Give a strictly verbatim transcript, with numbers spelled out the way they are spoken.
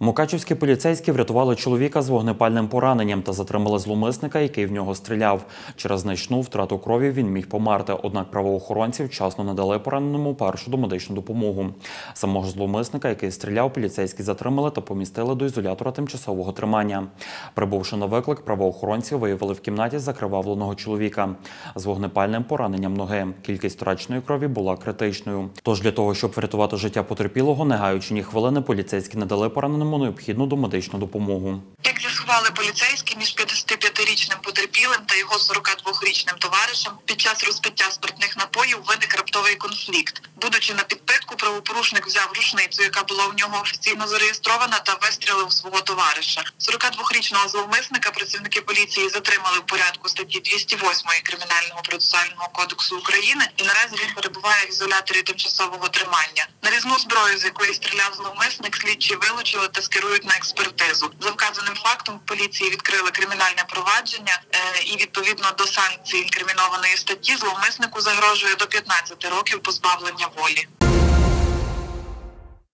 Мукачівські поліцейські врятували чоловіка з вогнепальним пораненням та затримали зловмисника, який в нього стріляв. Через значну втрату крові він міг померти, однак правоохоронці вчасно надали пораненому першу домедичну допомогу. Самого зловмисника, який стріляв, поліцейські затримали та помістили до ізолятора тимчасового тримання. Прибувши на виклик, правоохоронці виявили в кімнаті закривавленого чоловіка з вогнепальним пораненням ноги. Кількість втраченої крові була критичною. Тож для того, щоб врятувати життя потерпілого, не гаючи ні хвилини, поліцейські надали пораненому необхідну домедичну допомогу. Як з'ясували поліцейські, між п'ятдесятип'ятирічним потерпілим та його сорокадвохрічним товаришем під час розпиття спиртних напоїв виник раптовий конфлікт. Будучи на підпитку, правопорушник взяв рушницю, яка була у нього офіційно зареєстрована, та вистрілив свого товариша. сорокадвохрічного зловмисника працівники поліції затримали в порядку статті двісті восьмої Кримінального процесуального кодексу України, і наразі він перебуває в ізоляторі тимчасового тримання. Нарізну зброю, з якої стріляв зловмисник, слідчі вилучили та скерують на експертизу. За вказаним фактом в поліції відкрили кримінальне провадження і відповідно до санкцій інкримінованої статті зловмиснику загрожує до п'ятнадцяти років позбавлення волі.